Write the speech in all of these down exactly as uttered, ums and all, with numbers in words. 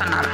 sonoro.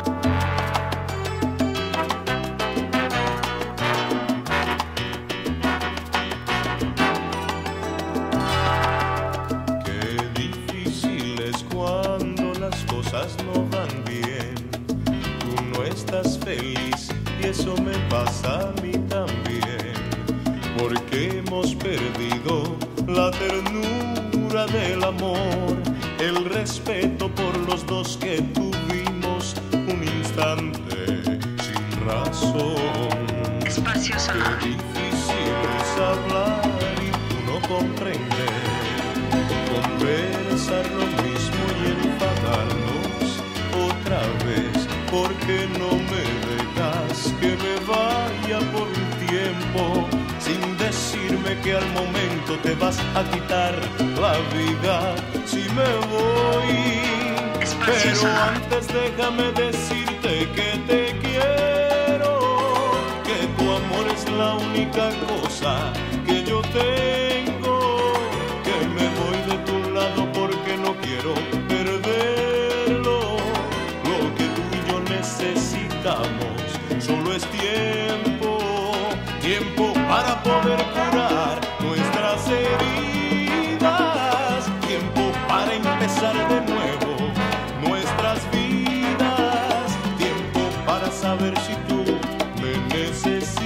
Qué difícil es cuando las cosas no van bien. Tú no estás feliz y eso me pasa a mí también. Porque hemos perdido la ternura del amor, el respeto por los dos que tuvimos un instante sin razón. Espacio sonoro. Qué difícil es hablar y tú no comprendes, conversar lo mismo y enfadarnos otra vez, porque no me dejas que me vaya por un tiempo sin decirme que al momento te vas a quitar la vida si me voy. Espacio Pero sonoro. antes déjame decirte que te quiero, que tu amor es la única cosa que yo tengo, que me voy de tu lado porque no quiero perderlo. Lo que tú y yo necesitamos solo es tiempo, tiempo para poder curar nuestras heridas, tiempo para empezar de nuevo nuestras vidas, tiempo para saber si tú me necesitas,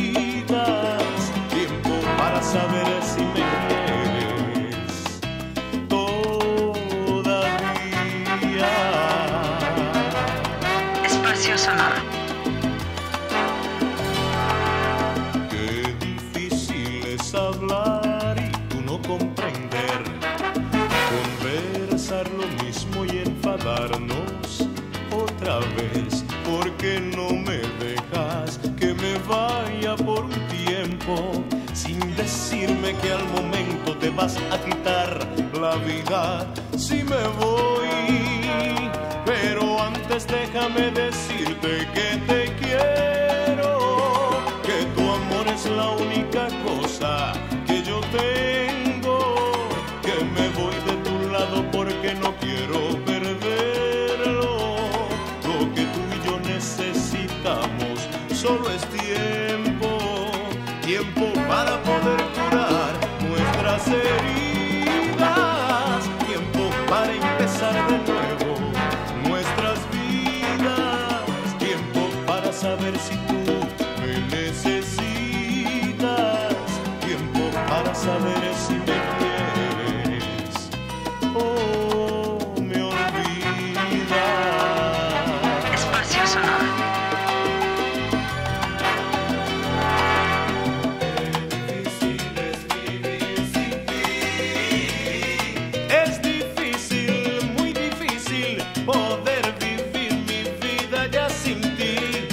tiempo para saber si me quieres todavía. Espacio sonoro. Qué difícil es hablar y tú no comprender, conversar lo mismo y enfadarnos otra vez, porque no me dejas que me vaya por un tiempo sin decirme que al momento te vas a quitar la vida si me voy. Pero antes déjame decirte que te quiero, que tu amor es la única cosa que yo tengo, que me voy de tu lado porque no quiero perderlo. Lo que tú y yo necesitamos solo es tiempo, tiempo para poder curar nuestras heridas, tiempo para empezar de nuevo nuestras vidas, tiempo para saber si tú me necesitas, tiempo para saber si me quieres o me olvidas. Espacio sonoro. Es difícil, muy difícil poder vivir mi vida ya sin ti.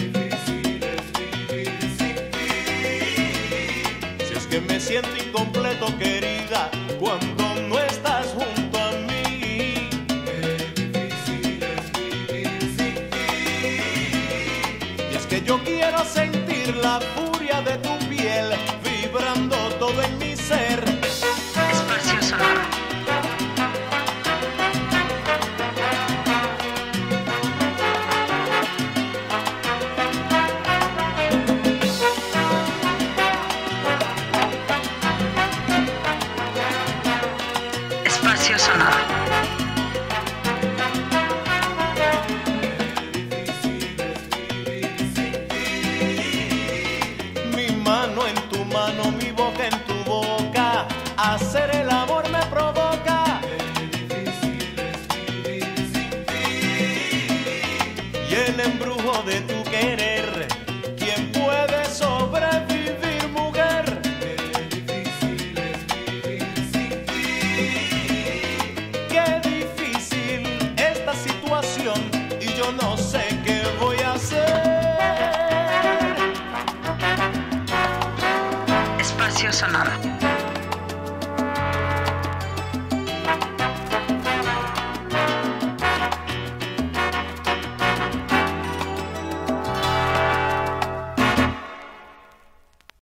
Si es que me siento incompleto, querida, cuando no estás junto a mí. Y es que yo quiero sentir la furia de tu piel vibrando todo en mi ser. Espacio sonoro. Espacio sonoro. Mi mano en tu mano, mi boca en tu boca, hacer el amor me provoca. Y el embrujo de tu querer, ¿quién puede sobrevivir, mujer? Qué difícil esta situación y yo no sé qué voy a hacer. Espacio sonoro.